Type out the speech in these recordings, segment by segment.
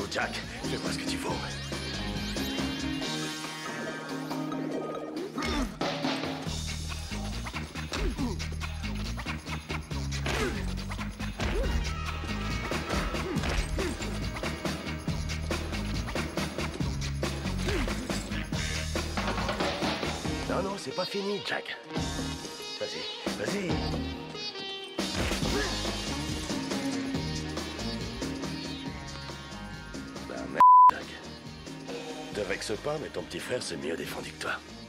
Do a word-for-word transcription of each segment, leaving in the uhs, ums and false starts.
tout, Jack. Fais-moi ce que tu veux. Non, non, c'est pas fini, Jack. Vas-y, vas-y. Ben merde, Jack. Te vexe pas, mais ton petit frère c'est mieux défendu que toi.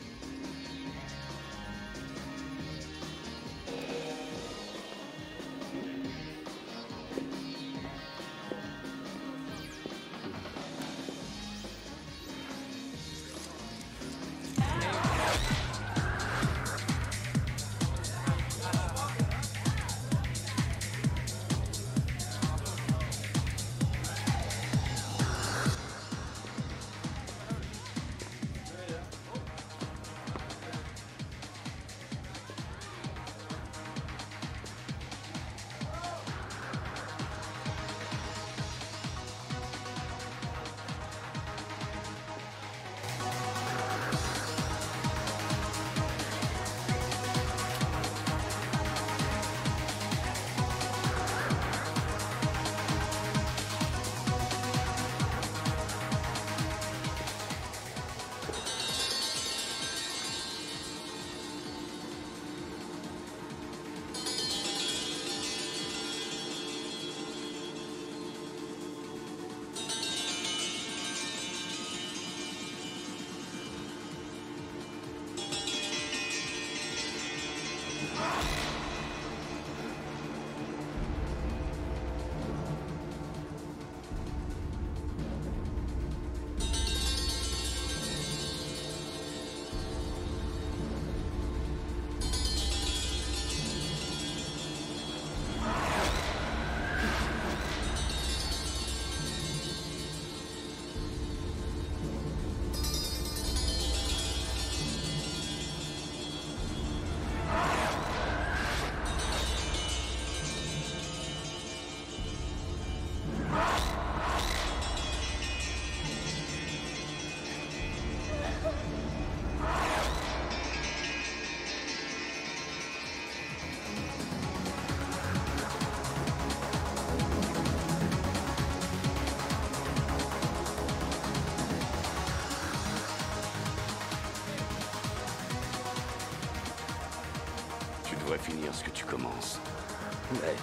Tu devrais finir ce que tu commences. Ouais.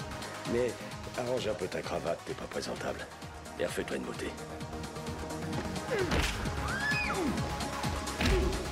Mais arrange un peu ta cravate, t'es pas présentable. Et refais-toi une beauté.